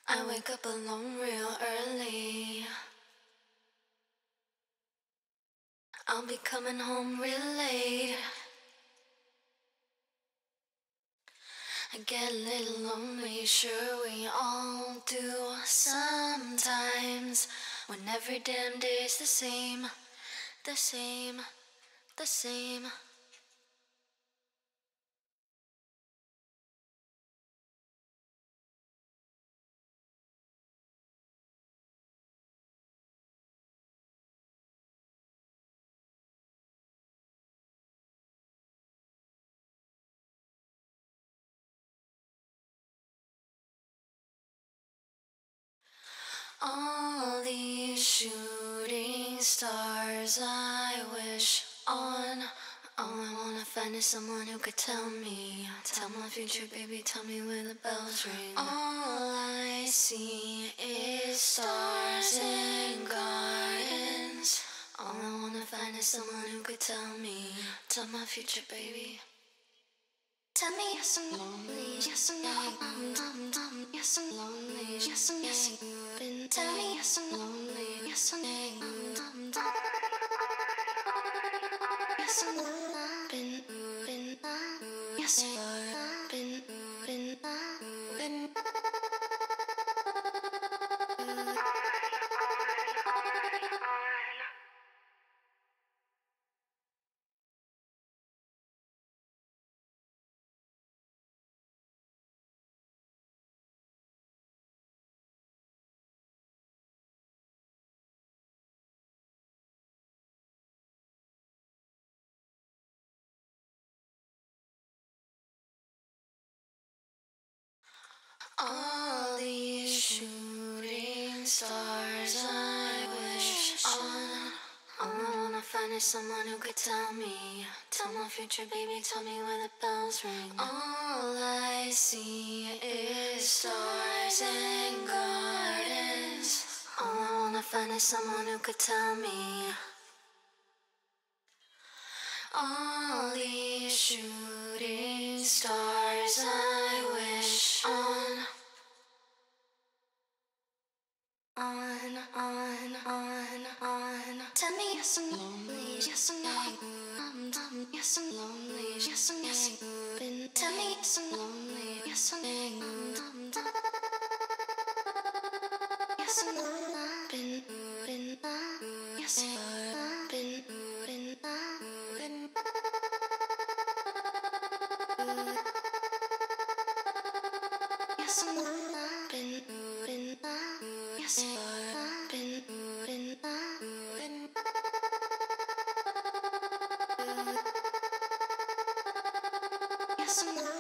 I wake up alone real early. I'll be coming home real late. I get a little lonely, sure we all do sometimes. When every damn day's the same, the same, the same. All these shooting stars I wish on. All I wanna find is someone who could tell me. Tell my future, baby, tell me where the bells ring. All I see is stars and gardens. All I wanna find is someone who could tell me. Tell my future, baby. Tell me yes I'm lonely, yes I'm yes I'm lonely, yes I'm been. Tell me yes I'm lonely, yes I'm yes I'm been, yes been. All these shooting stars I wish on. All I wanna find is someone who could tell me. Tell my future, baby, tell me where the bells ring. All I see is stars and gardens. All I wanna find is someone who could tell me. All these shooting stars I wish on. Tell me yes I'm lonely, yes I'm yes I'm lonely, yes I'm been. Tell me yes I'm lonely, yes I'm yes I'm been, yes been, yes I'm been, yes been. Yes,